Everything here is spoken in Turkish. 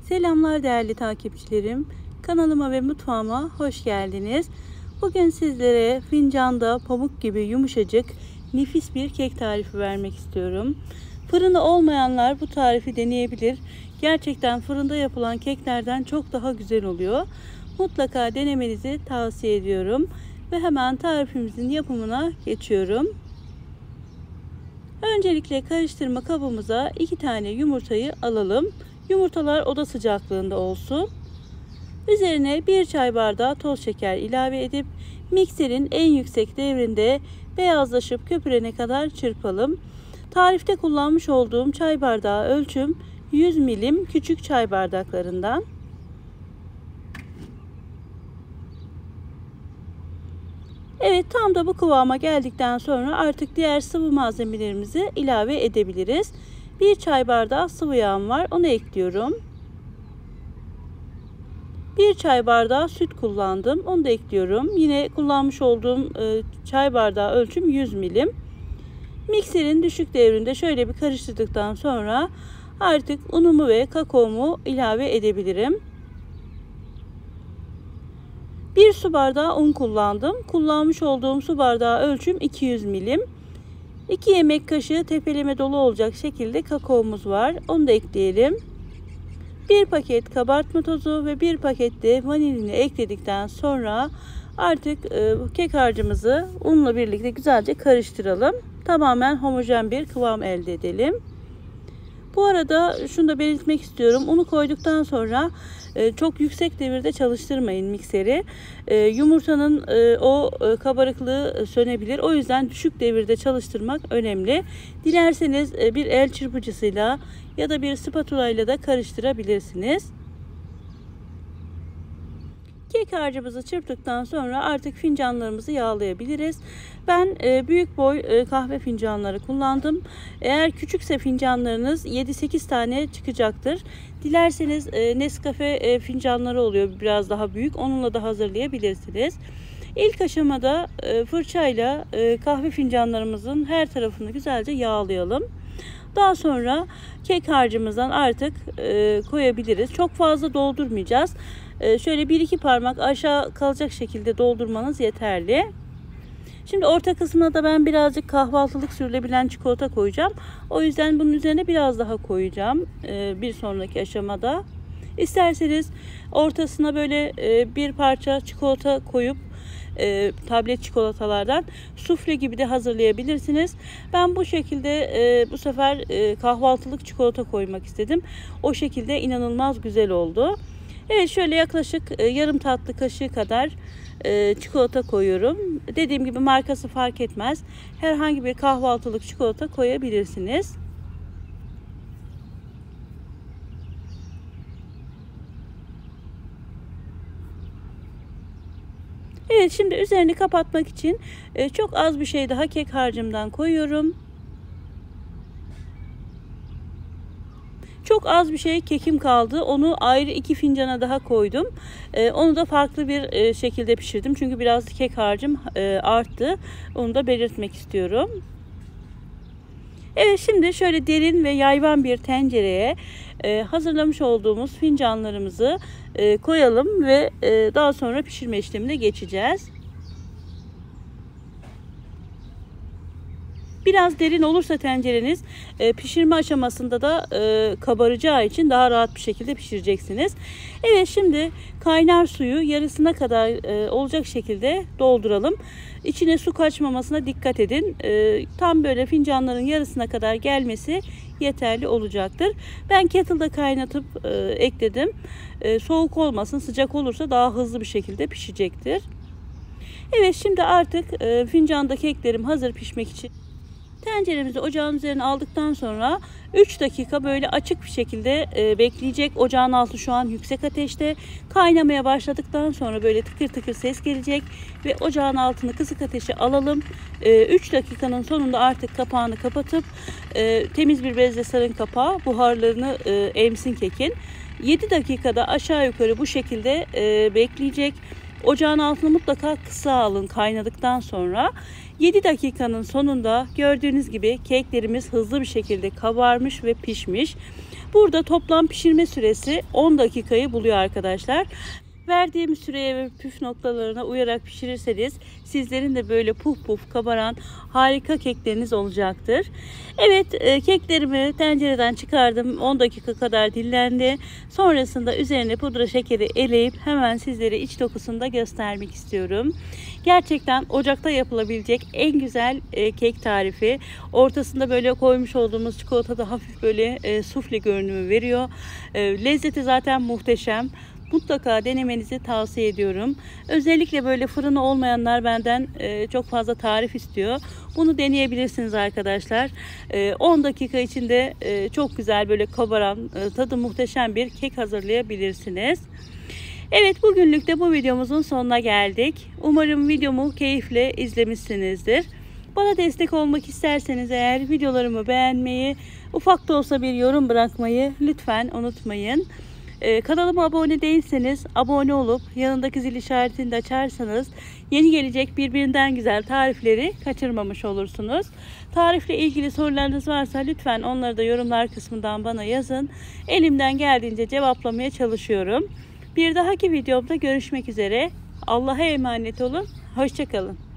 Selamlar değerli takipçilerim. Kanalıma ve mutfağıma hoş geldiniz. Bugün sizlere fincanda pamuk gibi yumuşacık, nefis bir kek tarifi vermek istiyorum. Fırını olmayanlar bu tarifi deneyebilir. Gerçekten fırında yapılan keklerden çok daha güzel oluyor. Mutlaka denemenizi tavsiye ediyorum. Ve hemen tarifimizin yapımına geçiyorum. Öncelikle karıştırma kabımıza 2 tane yumurtayı alalım. Yumurtalar oda sıcaklığında olsun. Üzerine 1 çay bardağı toz şeker ilave edip mikserin en yüksek devrinde beyazlaşıp köpürene kadar çırpalım. Tarifte kullanmış olduğum çay bardağı ölçüm 100 milim küçük çay bardaklarından. Evet, tam da bu kıvama geldikten sonra artık diğer sıvı malzemelerimizi ilave edebiliriz. 1 çay bardağı sıvı yağım var. Onu ekliyorum. 1 çay bardağı süt kullandım. Onu da ekliyorum. Yine kullanmış olduğum çay bardağı ölçüm 100 milim. Mikserin düşük devrinde şöyle bir karıştırdıktan sonra artık unumu ve kakaomu ilave edebilirim. 1 su bardağı un kullandım. Kullanmış olduğum su bardağı ölçüm 200 milim. 2 yemek kaşığı tepeleme dolu olacak şekilde kakaomuz var. Onu da ekleyelim. 1 paket kabartma tozu ve 1 paket de vanilini ekledikten sonra artık kek harcımızı unla birlikte güzelce karıştıralım. Tamamen homojen bir kıvam elde edelim. Bu arada şunu da belirtmek istiyorum. Unu koyduktan sonra çok yüksek devirde çalıştırmayın mikseri. Yumurtanın o kabarıklığı sönebilir. O yüzden düşük devirde çalıştırmak önemli. Dilerseniz bir el çırpıcısıyla ya da bir spatula ile de karıştırabilirsiniz. Kek harcımızı çırptıktan sonra artık fincanlarımızı yağlayabiliriz. Ben büyük boy kahve fincanları kullandım. Eğer küçükse fincanlarınız 7-8 tane çıkacaktır. Dilerseniz Nescafe fincanları oluyor biraz daha büyük. Onunla da hazırlayabilirsiniz. İlk aşamada fırçayla kahve fincanlarımızın her tarafını güzelce yağlayalım. Daha sonra kek harcımızdan artık koyabiliriz. Çok fazla doldurmayacağız. Şöyle 1-2 parmak aşağı kalacak şekilde doldurmanız yeterli. Şimdi orta kısmına da ben birazcık kahvaltılık sürülebilen çikolata koyacağım. O yüzden bunun üzerine biraz daha koyacağım bir sonraki aşamada. İsterseniz ortasına böyle bir parça çikolata koyup tablet çikolatalardan sufle gibi de hazırlayabilirsiniz. Ben bu şekilde bu sefer kahvaltılık çikolata koymak istedim. O şekilde inanılmaz güzel oldu. Evet, şöyle yaklaşık yarım tatlı kaşığı kadar çikolata koyuyorum. Dediğim gibi markası fark etmez. Herhangi bir kahvaltılık çikolata koyabilirsiniz. Evet, şimdi üzerini kapatmak için çok az bir şey daha kek harcımdan koyuyorum. Çok az bir şey kekim kaldı. Onu ayrı 2 fincana daha koydum. Onu da farklı bir şekilde pişirdim. Çünkü biraz kek harcım arttı. Onu da belirtmek istiyorum. Evet, şimdi şöyle derin ve yayvan bir tencereye hazırlamış olduğumuz fincanlarımızı koyalım ve daha sonra pişirme işlemine geçeceğiz. Biraz derin olursa tencereniz pişirme aşamasında da kabaracağı için daha rahat bir şekilde pişireceksiniz. Evet, şimdi kaynar suyu yarısına kadar olacak şekilde dolduralım. İçine su kaçmamasına dikkat edin. Tam böyle fincanların yarısına kadar gelmesi yeterli olacaktır. Ben kettle'da kaynatıp ekledim. Soğuk olmasın, sıcak olursa daha hızlı bir şekilde pişecektir. Evet, şimdi artık fincanda keklerim hazır pişmek için. Tenceremizi ocağın üzerine aldıktan sonra 3 dakika böyle açık bir şekilde bekleyecek. Ocağın altı şu an yüksek ateşte. Kaynamaya başladıktan sonra böyle tıkır tıkır ses gelecek ve ocağın altını kısık ateşe alalım. 3 dakikanın sonunda artık kapağını kapatıp temiz bir bezle sarın kapağı, buharlarını emsin kekin. 7 dakikada aşağı yukarı bu şekilde bekleyecek. Ocağın altını mutlaka kısa alın kaynadıktan sonra. 7 dakikanın sonunda gördüğünüz gibi keklerimiz hızlı bir şekilde kabarmış ve pişmiş. Burada toplam pişirme süresi 10 dakikayı buluyor arkadaşlar. Verdiğim süreye ve püf noktalarına uyarak pişirirseniz sizlerin de böyle puf puf kabaran harika kekleriniz olacaktır. Evet, keklerimi tencereden çıkardım. 10 dakika kadar dinlendi. Sonrasında üzerine pudra şekeri eleyip hemen sizlere iç dokusunu da göstermek istiyorum. Gerçekten ocakta yapılabilecek en güzel kek tarifi. Ortasında böyle koymuş olduğumuz çikolata da hafif böyle sufle görünümü veriyor. Lezzeti zaten muhteşem. Mutlaka denemenizi tavsiye ediyorum. Özellikle böyle fırını olmayanlar benden çok fazla tarif istiyor. Bunu deneyebilirsiniz arkadaşlar. 10 dakika içinde çok güzel böyle kabaran, tadı muhteşem bir kek hazırlayabilirsiniz. Evet, bugünlük de bu videomuzun sonuna geldik. Umarım videomu keyifle izlemişsinizdir. Bana destek olmak isterseniz eğer videolarımı beğenmeyi, ufak da olsa bir yorum bırakmayı lütfen unutmayın. Kanalıma abone değilseniz abone olup yanındaki zil işaretini de açarsanız yeni gelecek birbirinden güzel tarifleri kaçırmamış olursunuz. Tarifle ilgili sorularınız varsa lütfen onları da yorumlar kısmından bana yazın. Elimden geldiğince cevaplamaya çalışıyorum. Bir dahaki videomda görüşmek üzere. Allah'a emanet olun. Hoşça kalın.